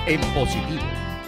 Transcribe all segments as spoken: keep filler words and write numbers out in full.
en positivo.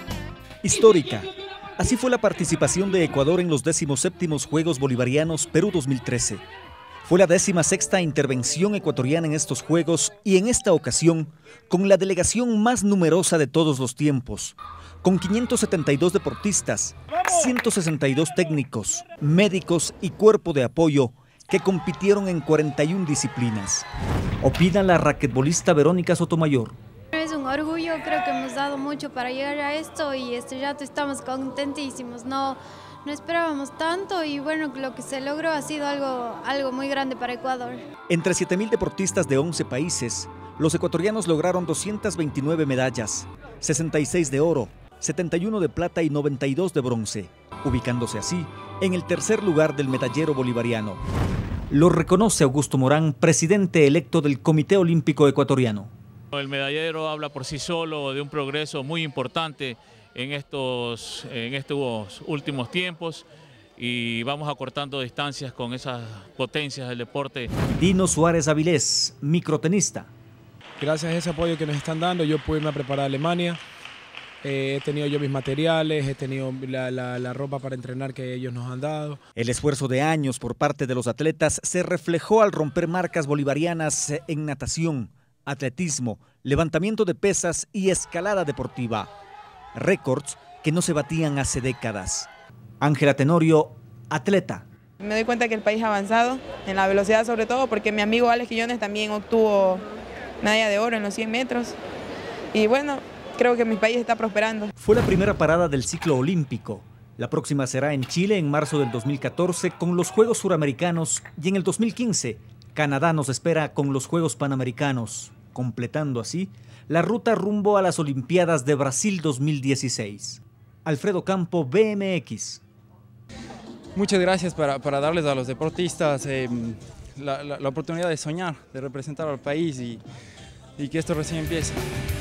Histórica. Así fue la participación de Ecuador en los decimoséptimos Juegos Bolivarianos Perú dos mil trece. Fue la décima sexta intervención ecuatoriana en estos Juegos y en esta ocasión con la delegación más numerosa de todos los tiempos, con quinientos setenta y dos deportistas, ciento sesenta y dos técnicos, médicos y cuerpo de apoyo que compitieron en cuarenta y una disciplinas. Opina la raquetbolista Verónica Sotomayor. Es un orgullo, creo que hemos dado mucho para llegar a esto y este rato estamos contentísimos, no, no esperábamos tanto y bueno, lo que se logró ha sido algo, algo muy grande para Ecuador. Entre siete mil deportistas de once países, los ecuatorianos lograron doscientas veintinueve medallas, sesenta y seis de oro, setenta y uno de plata y noventa y dos de bronce, ubicándose así en el tercer lugar del medallero bolivariano. Lo reconoce Augusto Morán, presidente electo del Comité Olímpico Ecuatoriano. El medallero habla por sí solo de un progreso muy importante en estos, en estos últimos tiempos y vamos acortando distancias con esas potencias del deporte. Dino Suárez Avilés, microtenista. Gracias a ese apoyo que nos están dando, yo pude irme a preparar a Alemania. Eh, he tenido yo mis materiales, he tenido la, la, la ropa para entrenar que ellos nos han dado. El esfuerzo de años por parte de los atletas se reflejó al romper marcas bolivarianas en natación, atletismo, levantamiento de pesas y escalada deportiva. Récords que no se batían hace décadas. Ángela Tenorio, atleta. Me doy cuenta que el país ha avanzado, en la velocidad sobre todo, porque mi amigo Alex Quillones también obtuvo medalla de oro en los cien metros. Y bueno, creo que mi país está prosperando. Fue la primera parada del ciclo olímpico. La próxima será en Chile en marzo del dos mil catorce con los Juegos Suramericanos y en el dos mil quince Canadá nos espera con los Juegos Panamericanos, completando así la ruta rumbo a las Olimpiadas de Brasil dos mil dieciséis. Alfredo Campo, B M X. Muchas gracias para, para darles a los deportistas eh, la, la, la oportunidad de soñar, de representar al país y, y que esto recién empieza.